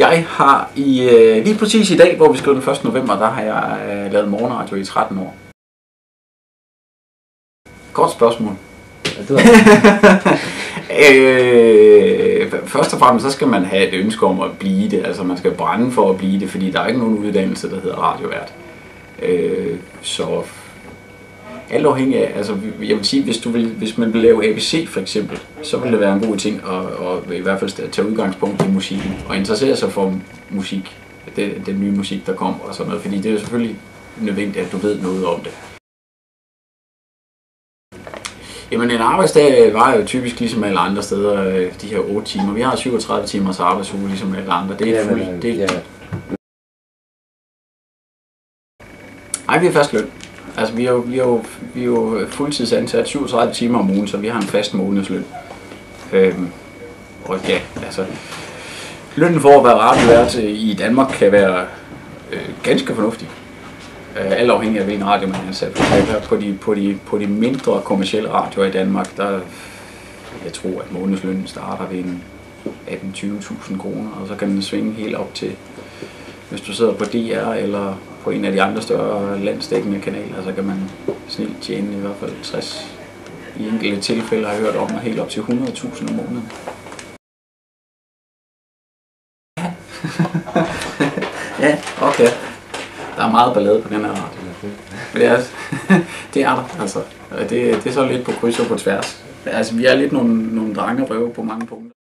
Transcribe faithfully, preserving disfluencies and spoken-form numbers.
Jeg har i øh, lige præcis i dag, hvor vi skriver den første november, der har jeg øh, lavet morgenradio i tretten år. Godt spørgsmål. Ja, du øh, først og fremmest så skal man have et ønske om at blive det, altså man skal brænde for at blive det, fordi der er ikke nogen uddannelse, der hedder radiovært. Øh, så alt afhængig af, altså jeg vil sige, hvis, du vil, hvis man vil lave A B C for eksempel, så vil det være en god ting at, at i hvert fald tage udgangspunkt i musikken og interessere sig for musik, den, den nye musik, der kommer og sådan noget, fordi det er jo selvfølgelig nødvendigt, at du ved noget om det. Jamen en arbejdsdag var jo typisk ligesom alle andre steder, de her otte timer. Vi har syvogtredive timers arbejdsuge ligesom alle andre. Det er fuld, det er... Ej, vi er fast løn. Altså vi er jo, vi er jo, vi er jo fuldtidsansat syvogtredive timer om ugen, så vi har en fast månedsløn. Øhm, og ja, altså lønnen for at være radiovært i Danmark kan være øh, ganske fornuftig. Alt afhængig af hvilken radio man er ansat på. De, på, de, på de mindre kommercielle radioer i Danmark, der jeg tror at månedslønnen starter ved atten til tyve tusind kroner, og så kan den svinge helt op til, hvis du sidder på D R eller på en af de andre større landsdækkende kanaler, så kan man snilt tjene i hvert fald tres. I enkelte tilfælde har jeg hørt om, helt op til hundrede tusind om måneden. Ja, okay. Der er meget ballade på den her radio. Det er, det er der, altså. Det, det er så lidt på kryds og på tværs. Altså, vi er lidt nogle, nogle drengerøve på mange punkter.